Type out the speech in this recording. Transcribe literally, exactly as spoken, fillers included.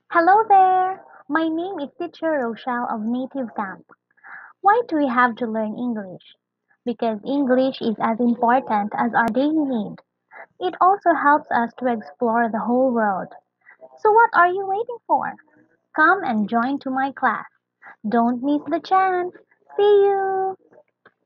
Hello there! My name is Teacher Rochelle of Native Camp. Why do we have to learn English? Because English is as important as our daily need. It also helps us to explore the whole world. So what are you waiting for? Come and join to my class. Don't miss the chance. See you!